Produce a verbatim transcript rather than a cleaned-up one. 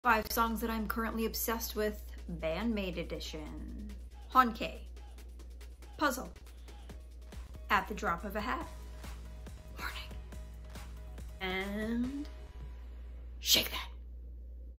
Five songs that I'm currently obsessed with, BAND-MAID edition. Honke. Puzzle. At the drop of a hat. Warning. And shake that.